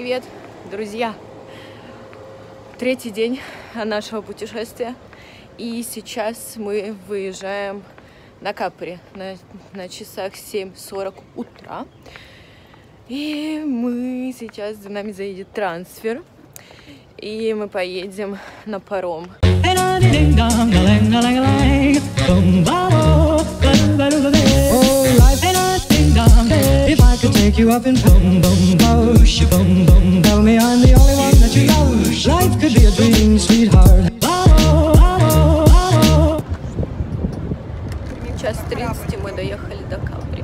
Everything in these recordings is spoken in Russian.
Привет, друзья! Третий день нашего путешествия, и сейчас мы выезжаем на Капри на часах 7:40 утра. И мы сейчас, за нами заедет трансфер, и мы поедем на паром. If I could take you up in boom boom bosh, boom boom, tell me I'm the only one that you love. Life could be a dream, sweetheart. В 1:30 мы доехали до Капри.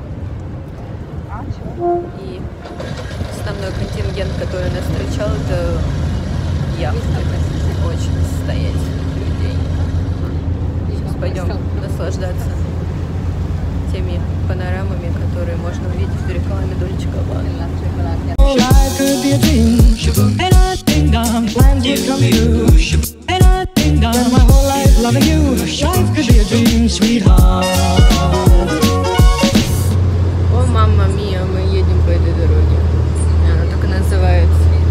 И основной контингент, который нас встречал, это яхты. Очень состоятельных людей. Сейчас пойдем наслаждаться теми панорамами, которые можно увидеть в рекламе Дольче Габбана. Life could be a dream, and I think I'm plans would come true, and I think I'm my whole life loving you. Life could be a dream, sweetheart. О, мамма мия, мы едем по этой дороге. Она так и называется.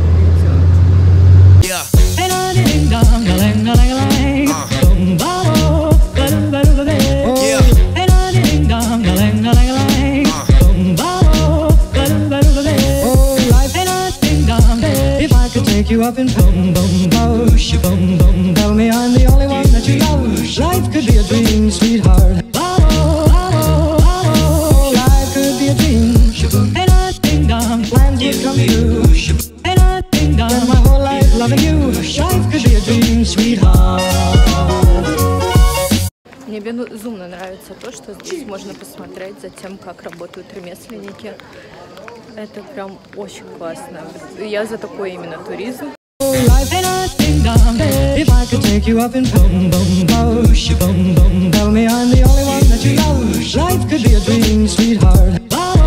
Take you up in boom boom bosh, boom boom, tell me I'm the only one that you love. Life could be a dream, sweetheart. Life could be a dream, and I think I'm plans would come true, and I think I'm my whole life loving you. Life could be a dream, sweetheart. Мне безумно нравится то, что здесь можно посмотреть за тем, как работают ремесленники. Это прям очень классно. Я за такой именно туризм. If I could take you up in boom boom bosh, boom boom, tell me I'm the only one that you love. Life could be a dream, sweetheart.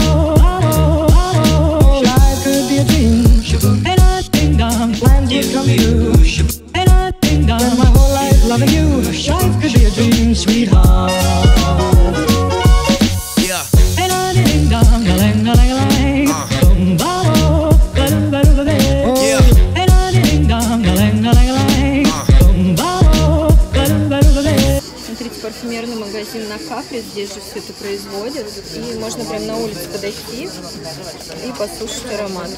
Life could be a dream, and I think I'm plans would come true, and I think I'm my whole life loving you. Life could be a dream, sweetheart. And I think I'm Смотрите, парфюмерный магазин на Капри, здесь же все это производят, и можно прям на улице подойти и послушать аромат.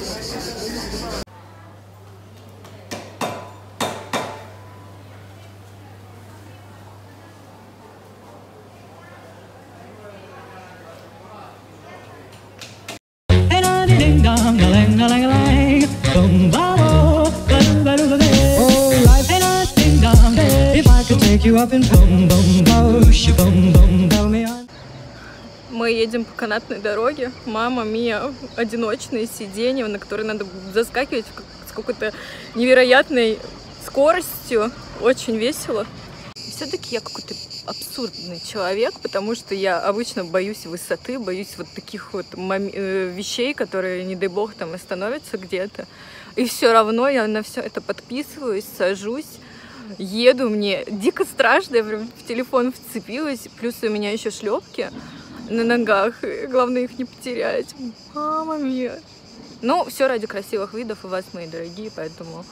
Мы едем по канатной дороге. Мама мия, одиночные сиденья, на которые надо заскакивать с какой-то невероятной скоростью. Очень весело. Все-таки я какой-то абсурдный человек, потому что я обычно боюсь высоты, боюсь вот таких вот вещей, которые, не дай бог, там остановятся где-то. И все равно я на все это подписываюсь, сажусь, еду. Мне дико страшно, я прям в телефон вцепилась. Плюс у меня еще шлепки на ногах. Главное их не потерять. Мама мия. Ну, все ради красивых видов у вас, мои дорогие, поэтому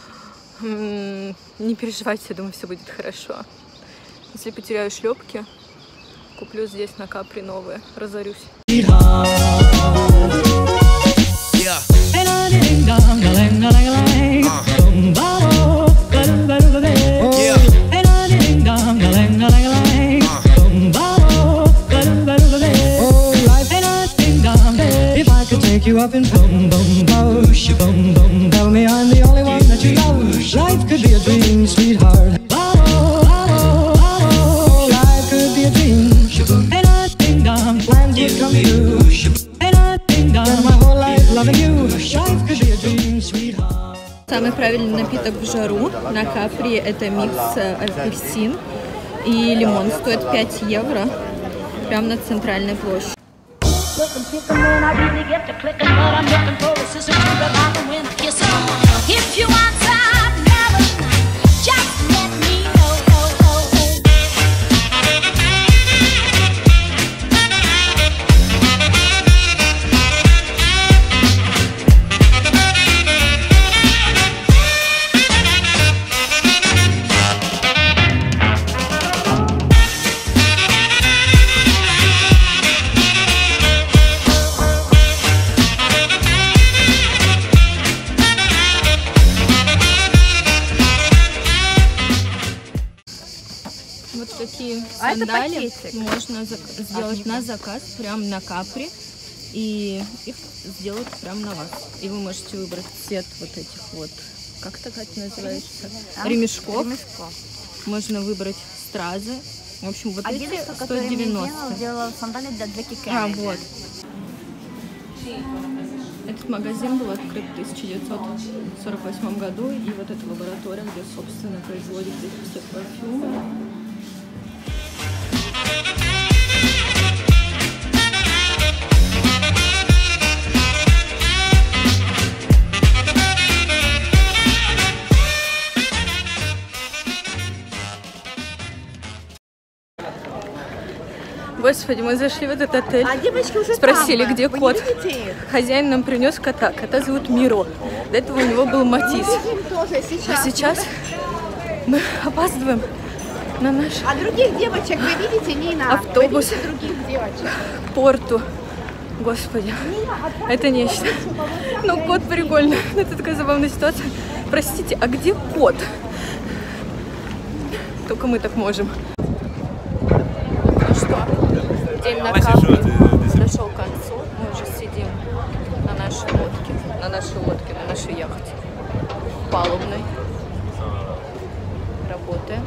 не переживайте, я думаю, все будет хорошо. Если потеряю шлепки, куплю здесь на Капри новые, разорюсь. Take you up in boom boom bosh, boom boom, tell me I'm the only one that you love. Life could be a dream, sweetheart. Life could be a dream, and I think I'm plans would come true, and I think I'm my whole life loving you. Life could be a dream, sweetheart. Самый правильный напиток в жару на Капри — это микс апельсин и лимон. Стоит 5 евро. Прямо на центральной площади. Сандали можно сделать на заказ, прямо на Капри, и их сделают прямо на вас. И вы можете выбрать цвет вот этих вот, как это называется? Ремешков. Можно выбрать стразы. В общем, вот эти 190. Сделала сандали для Джеки Кеннеди. А, вот. Этот магазин был открыт в 1948 году, и вот эта лаборатория, где, собственно, производят здесь все парфюмы. Господи, мы зашли в этот отель, спросили, где кот. Хозяин нам принес кота. Кота зовут Миро. До этого у него был Матис. А сейчас мы опаздываем на наш других девочек вы видите, Нина? автобус Других девочек. к порту. Господи, это нечто. Ну, кот прикольный. Это такая забавная ситуация. Простите, а где кот? Только мы так можем. Ну что? День на Капри подошел к концу. Мы уже сидим на нашей лодке, на нашей яхте палубной. Работаем.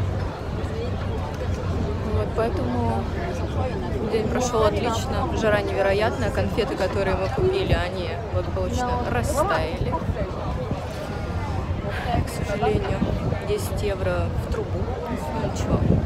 Вот, поэтому день прошел отлично. Жара невероятная. Конфеты, которые мы купили, они благополучно растаяли. К сожалению, 10 евро в трубу. Ну ничего.